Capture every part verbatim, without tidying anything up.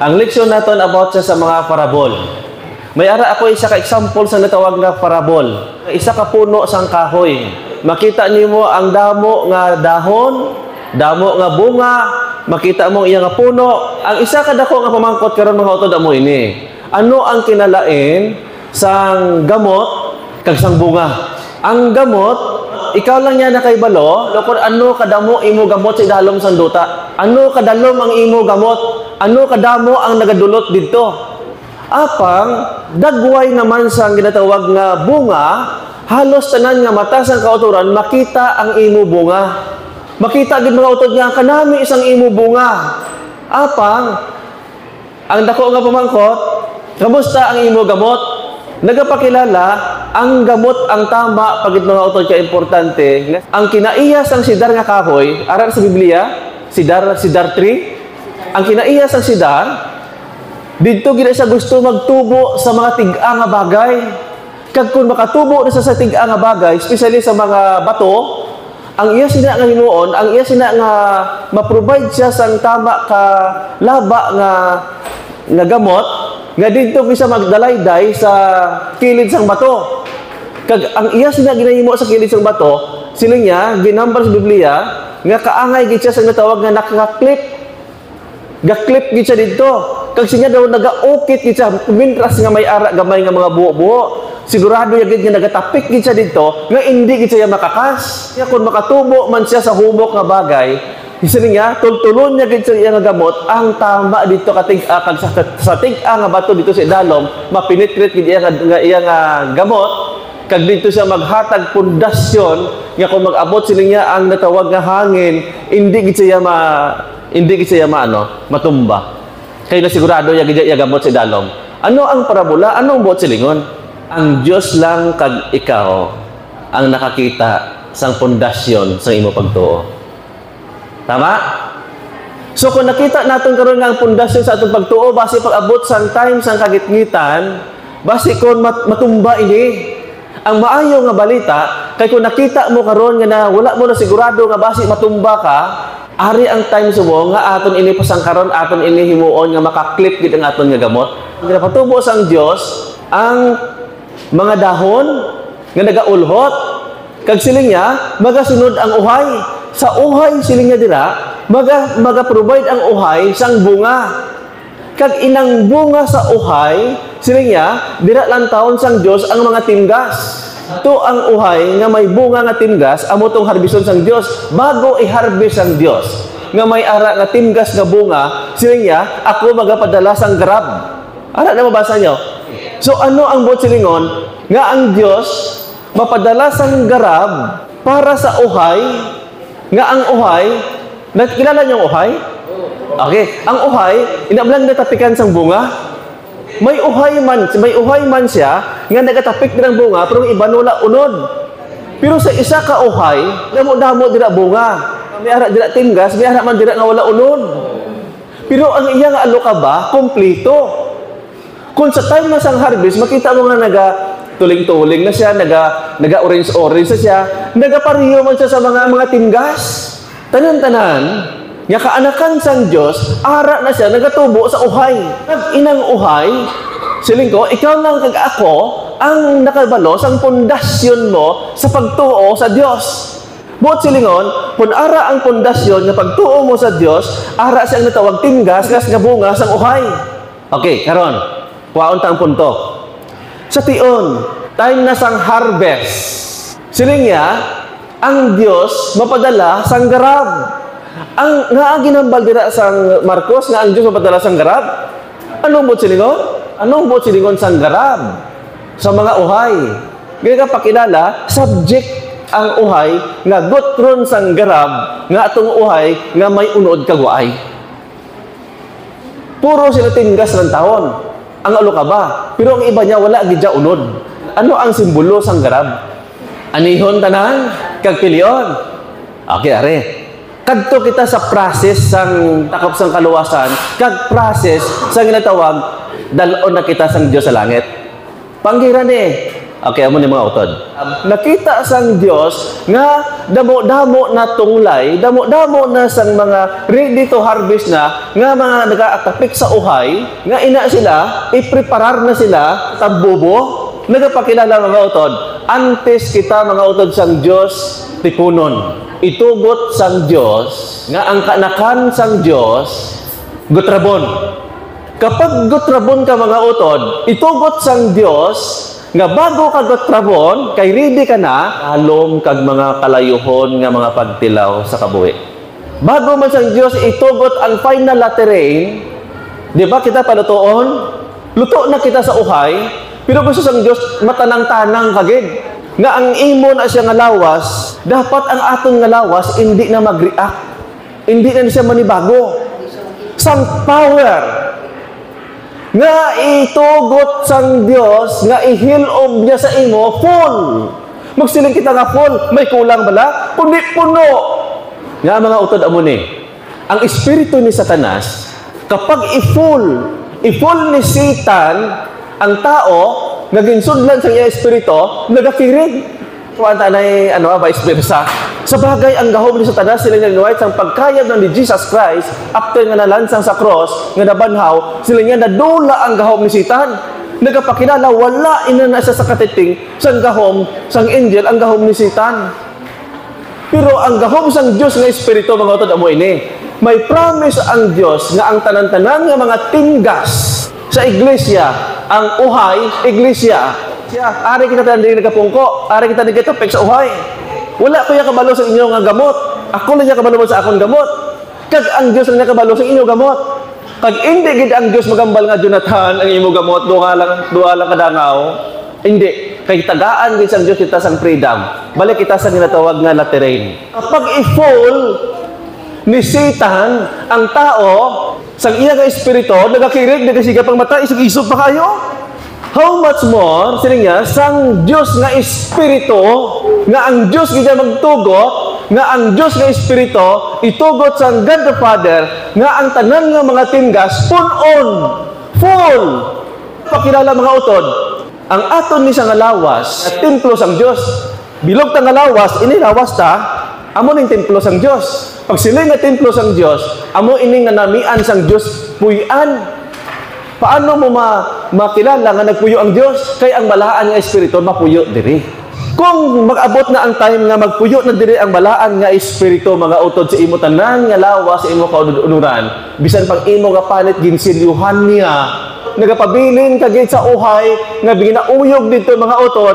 Ang leksyon naton about sa, sa mga parabol. May ara ako isa ka example sa natawag na parabol. Isa ka puno sang kahoy. Makita nimo ang damo nga dahon, damo nga bunga, makita mo iya nga puno. Ang isa ka dako nga pamangkot karon mga utod amo ini. Ano ang kinalain sang gamot kag sang bunga? Ang gamot, ikaw lang niya nakaibalo, lokon ano kadamo imo gamot sa idalom sang duta. Ano kadalom ang imo gamot? Ano kadamo ang nagadulot didto? Apang dagway naman sang ginatawag nga bunga, halos tanan nga mata sang kauturan makita ang imo bunga. Makita gid mga utod nga kanami isang imo bunga. Apang ang dako nga pamangkot, kamusta ang imo gamot? Nagapakilala ang gamot ang tama pagit mga utod ka importante. Ang kinaiya sang sidar nga kahoy, aral sa Biblia, sidar sidar tree. Ang kinaiya sang sidar dito gina siya gusto magtubo sa mga tig-a nga bagay. Kag kung makatubo na sa sa tig-a nga bagay, especially sa mga bato, ang iya sina nga himuon, ang iya sina nga ma-provide siya sang tama ka laba nga nga gamot, nga dito bisa magdalayday sa kilid sang bato. Kag ang iya sina ginahimo sa kilid sang bato, sila niya ginambal sa Biblia nga kaangay gid siya sa natawag nga naka-clip. Ga-clip gid siya dito. Kag siya daw naga-ukit gid siya mintras nga may ara gamay nga mga buo-buo. Sigurado ya gid nga nagatapik gid siya dito nga hindi gid siya makakas. Ya kun makatubo man siya sa humok nga bagay, isa niya tultulon niya gid siya nga gamot ang tama dito katig uh, kag sa, sa tig-a nga bato dito sa idalom, mapinitrit gid iya nga iya nga gamot. Kag dito siya maghatag pundasyon nga kung mag-abot sila niya ang natawag nga hangin, hindi gid siya ma hindi gid siya maano, matumba. Kay na sigurado ya gid iya gamot sa idalom. Ano ang parabola? Ano ang buot silingon? Ang Dios lang kag ikaw ang nakakita sang pundasyon sa imo pagtuo. Tama? So kung nakita naton karon nga ang pundasyon sa atong pagtuo base pag-abot sang time sang kagitgitan, base kon mat matumba ini. Ang maayo nga balita kay kung nakita mo karon nga na wala mo na sigurado nga base matumba ka, ari ang time sumo nga aton ini pasangkaron, aton ini himuon nga makaklip gid ang aton nga gamot. Ginapatubo sang Dios ang mga dahon nga nagaulhot kag siling niya magasunod ang uhay. Sa uhay siling niya dira maga maga-provide ang uhay sang bunga. Kag inang bunga sa uhay siling niya dira lang taon sang Dios ang mga timgas. To ang uhay nga may bunga nga timgas amo tong harbison sang Dios bago i-harvest ang Dios nga may ara nga timgas nga bunga siling niya ako magapadala sang grab. Ara na mabasa niyo? So ano ang buot silingon nga ang Dios mapadala sang garab para sa uhay nga ang uhay nakilala niyo ang uhay? Okay, ang uhay inablang natapikan sang bunga. May uhay man, may uhay man siya nga nagatapik ng bunga pero iba nula unod. Pero sa isa ka uhay, damo-damo dira bunga. May ara dira timgas, may ara man dira nga wala unod. Pero ang iya nga aloka ba kompleto. Kung sa time na sang harvest, makita mo nga naga tuling-tuling na siya, naga naga orange-orange na siya, nagapariyo man siya sa mga mga timgas. Tanan-tanan, nga kaanakan sang Dios, ara na siya nagatubo sa uhay. Nag inang uhay, siling ko, ikaw lang kag ako ang nakabalo sang pundasyon mo sa pagtuo sa Dios. Buot silingon, kung ara ang pundasyon nga pagtuo mo sa Dios, ara siyang natawag timgas nga bunga sang uhay. Okay, karon, kuwaon ta ang punto. Sa tion, time na sang harvest, siling niya, ang Dios mapadala sang garab. Ang nga ang ginambal dira sang Marcos nga ang Dios mapadala sang garab. Anong buot silingon? Anong buot silingon sang garab? Sa mga uhay. Gaya ka pakilala, subject ang uhay nga gotron sang garab nga atong uhay nga may unod kagwaay. Puro sila timgas ng taon. Ang alo ka ba? Pero ang iba niya wala gid unod. Ano ang simbolo sang garab? Anihon tanan kag pilyon. Okay, are. Kadto kita sa process sang takop sang kaluwasan, kag process sang ginatawag dalon na kita sang Dios sa langit. Panggiran eh. Okay, amo ni mga utod. Nakita sang Dios nga damo-damo na tunglay, damo-damo na sang mga ready to harvest na, nga mga nag-aatapik sa uhay, nga ina sila, ipreparar na sila, tabubo, nagapakilala mga utod, antes kita mga utod sang Diyos, tipunon. Itugot sang Diyos, nga ang kanakan sang Diyos, gutrabon. Kapag gutrabon ka mga utod, itugot sang Diyos, nga bago ka gutrabon, kay ready ka na, alom kag mga kalayuhon nga mga pagtilaw sa kabuhi. Bago man sang Diyos, itugot ang final laterin, di ba kita palutoon? Luto na kita sa uhay, pero gusto sang Diyos, matanang-tanang kagid. Nga ang imo na siya nga lawas, dapat ang aton nga lawas, hindi na mag-react. Hindi na siya manibago. Sang power, nga itugot sang Dios nga ihilob niya sa imo full. Magsiling kita nga full, may kulang bala, kundi puno. Nga mga utod amo ni, ang espiritu ni Satanas kapag i-full, i-full ni Satan ang tao nga ginsudlan sa iya espiritu, nagakirig. Kuwanta na ano, vice versa. Sa bagay, ang gahom ni Satanas, sila niya ninuwait sa pagkayab ng ni Jesus Christ, after nga nalansang sa cross, nga nabanhaw, sila niya nadula ang gahom ni Satan. Nagapakilala, wala ina na siya sa katiting, sang gahom, sang angel, ang gahom ni Satan. Pero ang gahom sang Diyos nga espiritu, mga utod amo ini, may promise ang Diyos nga ang tanan-tanan nga mga tinggas sa iglesia, ang uhay, iglesia. Siya, ari kita tayo hindi nagkapungko, ari kita nagkatapik sa uhay. Wala ko yung kabalo sa inyo nga gamot. Ako lang yung kabalo sa akong gamot. Kag ang Diyos lang yung kabalo sa inyo gamot. Kag hindi gid ang Diyos magambal nga Jonathan ang imo gamot, duha lang, duha lang kadangaw. Hindi. Kay tagaan gid sang Diyos kita sang freedom. Balik kita sa ginatawag nga lateran. Kapag i-fall ni Satan ang tao, sang iya nga espiritu, nagakirig, nagasigap ang mata, isog-isog pa kayo. How much more, sila nga, sang Diyos nga espiritu, nga ang Diyos nga magtugot, nga ang Diyos nga espiritu, itugot sang God the Father, nga ang tanan nga mga tinggas, punon, full. Pakilala mga utod, ang aton ni sa nga lawas, at templo sang Diyos. Bilog ta nga lawas, ini lawas ta, amo ning templo sang Diyos. Pag sila nga templo sang Diyos, amo ini nga namian sang Diyos, puy-an. Paano mo ma makilala nga nagpuyo ang Diyos? Kay ang balaan nga espiritu mapuyo diri. Kung mag-abot na ang time nga magpuyo na diri ang balaan nga espiritu, mga utod sa imo tanan nga lawas, sa imo kaunuran, bisan pag imo nga panit ginsilyuhan niya, nagapabilin kagid sa uhay nga ginauyog dito mga utod,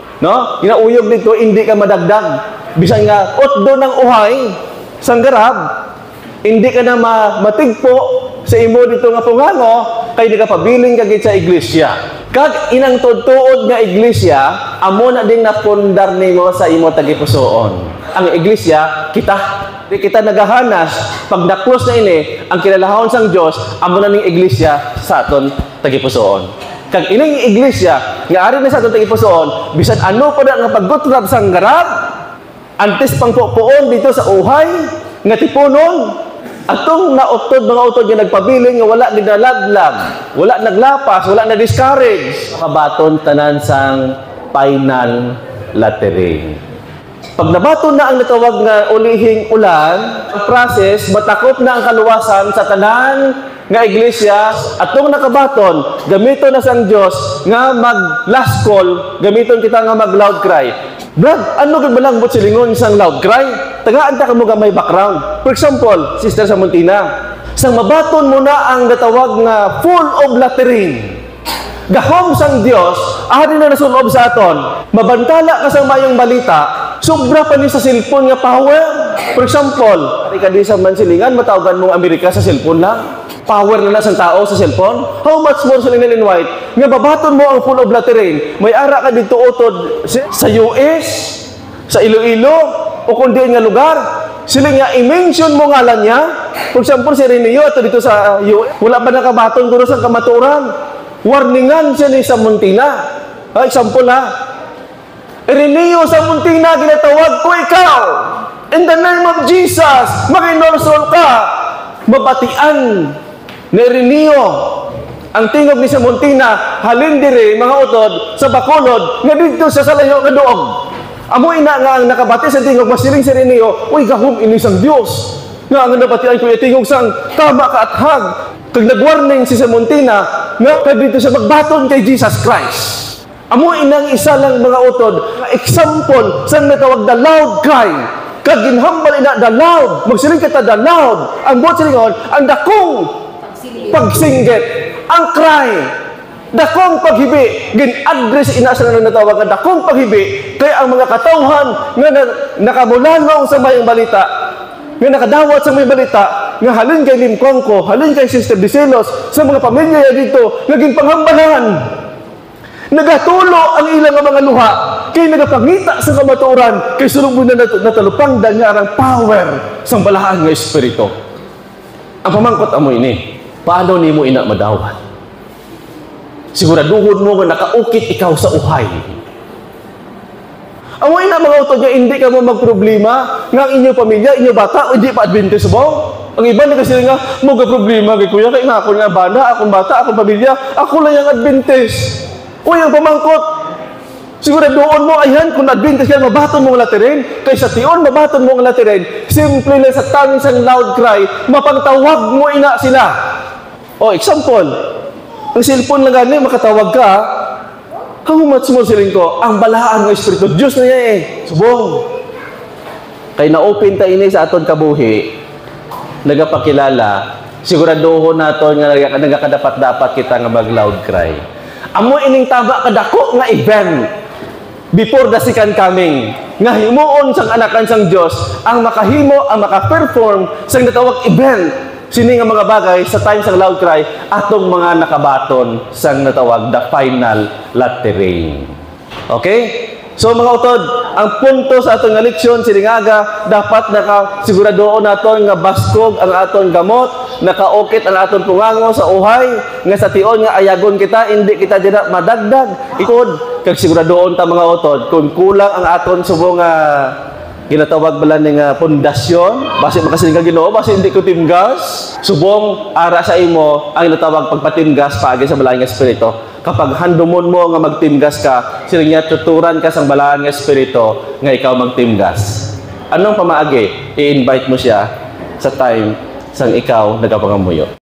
no? Ginauyog dito hindi ka madagdag. Bisan nga utdo ng uhay sang garab, hindi ka na ma matigpo sa imo dito nga pungango, kay nagapabiling kagid sa iglesia. Kag inang tudtuod nga iglesia, amo na ding napundar nimo sa imo tagipusoon. Ang iglesia, kita. Di kita nagahanas, pag na-close na ini, ang kilalahon sang Dios, amo na ning iglesia sa aton tagipusoon. Kag ining iglesia, nga ari na sa aton tagipusoon, bisan ano pa na nga paggutrab sang garab, antes pang puon dito sa uhay, nga tipunon, atong nautod mga utod nga nagpabiling nga wala ginalaglag, wala naglapas, wala na-discourage. Makabaton tanan sang final laterin. Pag nabaton na ang natawag nga ulihing ulan, ang process, matakop na ang kaluwasan sa tanan nga iglesia, atong nakabaton, gamiton na sang Diyos nga mag last call, gamiton kita nga mag loud cry. Brad, ano gud malambot silingon sang loud cry? Tagaan ta kamo may background. For example, Sister Samuntina, sang mabaton mo na ang natawag nga full of laterin. Gahom sang Dios, ari na nasulob sa aton. Mabantala ka sa mayong balita, sobra pa ni sa cellphone nga power. For example, ari ka di sa mansilingan, matawagan mong Amerika sa cellphone lang. Power na na sa tao sa cellphone. How much more sa in white? Nga babaton mo ang full of laterin. May ara ka dito utod sa U S, sa Iloilo, o kundi nga lugar. Sila nga i-mention mo ngalan niya. For example, si Reneo, ito dito sa U S, wala pa nakabaton ko sa kamaturan. Warningan siya ni Samuntina. Ha, example ha. Reneo Samuntina, ginatawag ko ikaw. In the name of Jesus, mag-inorsol ka. Mabatian ni Reneo ang tingog ni Samuntina, halin diri mga utod sa Bacolod nga dito sa salayo nga duog. Amo ina nga ang nakabati sa tingog masiling sa Ireneo, uy gahom ini sang Dios. Nga ang nabatian ko tingog sang tama ka at hag. Kag nagwarning si Simontina nga kay dito sa magbaton kay Jesus Christ. Amo inang isa lang mga utod, example sa natawag the loud cry. Kag ginhambal ina the loud, magsiling ka ta the loud. Ang buot silingon, ang dakong pagsinggit, ang cry. Dakong paghibi, gin-address ina sa nang natawag nga dakong paghibi, kaya ang mga katawhan nga na, nakamulanong sa mayang balita, nga nakadawat sa mayang balita, nga halin kay Limkwangko, halin kay Sister Diselos, sa mga pamilya dito, naging panghambalan. Nagatulo ang ilang mga luha, kay nagapangita sa kamaturan, kay sulong na nat natalupang dangarang power sa balahan nga espiritu. Ang pamangkot amo ini, paano nimo ina madawat? Siguraduhon mo nga nakaukit ikaw sa uhay. Amoy na mga utod nga hindi ka mo magproblema nga ang inyong pamilya, inyong bata, o hindi pa Adventist mo. Ang iba na kasi nga, mga problema kay kuya, kay nga ako nga banda, akong bata, akong pamilya, ako lang yung Adventist. Uy, ang pamangkot. Siguraduhon mo, ayan, kung Adventist yan, mabaton mo ang latirin. Kay sa tiyon, mabaton mo ang latirin. Simple lang sa tanging sang loud cry, mapagtawag mo ina sila. O, example, ang cellphone lang gani, makatawag ka, hamumat sumusiling ko, ang balahaan ng Espiritu, Diyos na niya eh, subong. Kaya na-open ta ini sa aton kabuhi, nagapakilala, siguraduhon nato nga nagakadapat-dapat kita nga mag-loud cry. Amo ining taba kadako nga event, before the second coming, nga himuon sang anakan sang Diyos, ang makahimo, ang makaperform sang natawag event, sini nga mga bagay sa time sang loud cry atong mga nakabaton sang natawag the final lattering. Okay? So mga utod, ang punto sa atong nga leksyon siningaga dapat nakasiguradoon naton nga baskog ang aton gamot, nakaukit ang aton pungango sa uhay, nga sa tion nga ayagon kita hindi kita dira madagdag. Ikod kag siguradoon ta mga utod kung kulang ang aton subong nga ginatawag bala ning uh, pundasyon, base makasiling ka Ginoo, base hindi ko timgas, subong ara sa imo ang ginatawag pagpatimgas paagi sa balahan nga espiritu. Kapag handumon mo nga magtimgas ka, siling niya tuturan ka sang balahan nga espiritu nga ikaw magtimgas. Anong pamaagi? I-invite mo siya sa time sang ikaw nagapangamuyo.